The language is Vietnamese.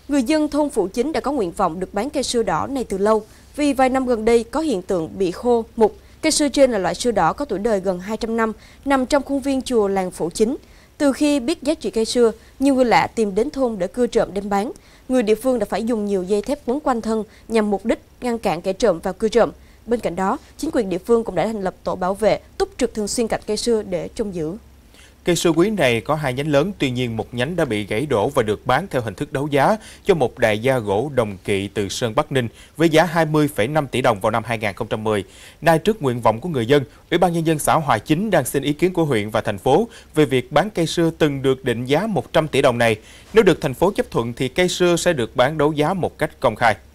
Người dân thôn Phụ Chính đã có nguyện vọng được bán cây sưa đỏ này từ lâu, vì vài năm gần đây có hiện tượng bị khô, mục. Cây sưa trên là loại sưa đỏ có tuổi đời gần 200 năm, nằm trong khuôn viên chùa làng Phụ Chính. Từ khi biết giá trị cây sưa, nhiều người lạ tìm đến thôn để cưa trộm đem bán. Người địa phương đã phải dùng nhiều dây thép quấn quanh thân nhằm mục đích ngăn cản kẻ trộm vào cưa trộm. Bên cạnh đó, chính quyền địa phương cũng đã thành lập tổ bảo vệ túc trực thường xuyên cạnh cây sưa để trông giữ. Cây sưa quý này có 2 nhánh lớn, tuy nhiên một nhánh đã bị gãy đổ và được bán theo hình thức đấu giá cho một đại gia gỗ Đồng Kỵ từ Sơn Bắc Ninh với giá 20,5 tỷ đồng vào năm 2010. Nay trước nguyện vọng của người dân, Ủy ban Nhân dân xã Hòa Chính đang xin ý kiến của huyện và thành phố về việc bán cây sưa từng được định giá 100 tỷ đồng này. Nếu được thành phố chấp thuận thì cây sưa sẽ được bán đấu giá một cách công khai.